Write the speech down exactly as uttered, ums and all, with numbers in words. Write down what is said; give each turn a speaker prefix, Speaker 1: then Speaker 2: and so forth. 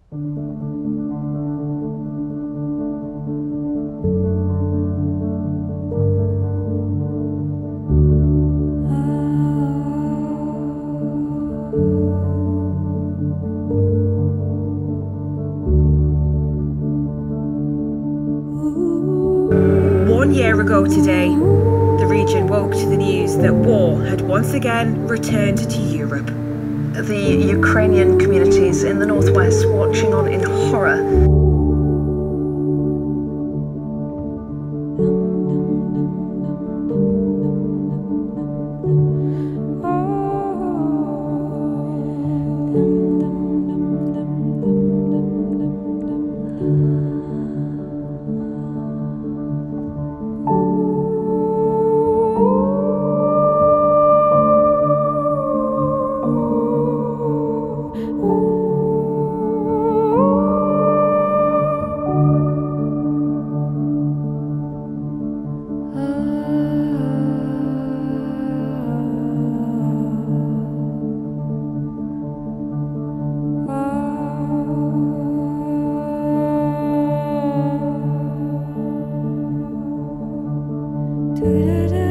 Speaker 1: One year ago today, the region woke to the news that war had once again returned to Europe.
Speaker 2: The Ukrainian communities in the northwest watching on in horror.
Speaker 3: Do-do-do.